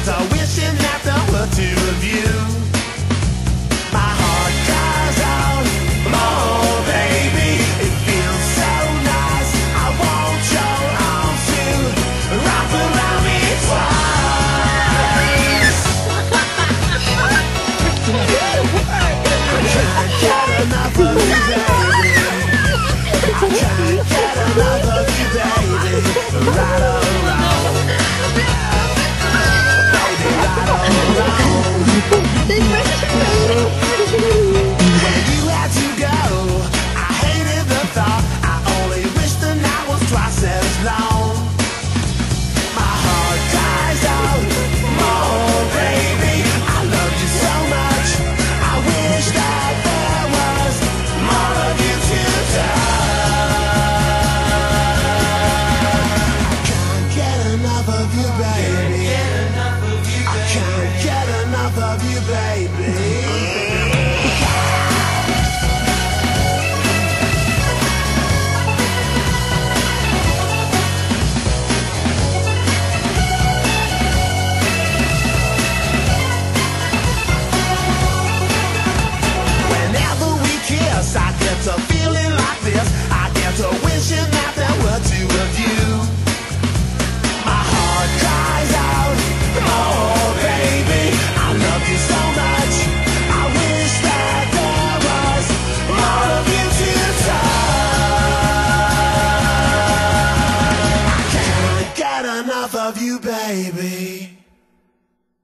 to wishing that there were two of you. My heart cries out, oh baby, it feels so nice. I want your arms to wrap around me twice. I can't get enough of you, baby. I can't get enough of you, baby. Right or wrong, baby, right or wrong. When you had to go, I hated the thought. I only wish the night was twice as long. My heart cries out, oh baby, I love you so much. I wish that there was more of you to touch. I can't get enough of you, baby. I can't get enough of you, baby. Whenever we kiss, I get to feeling like this. I get to wishing that there were two of you. My heart cries out, oh baby, I love you so much. I wish that there was more of you to touch. I can't get enough of you, baby.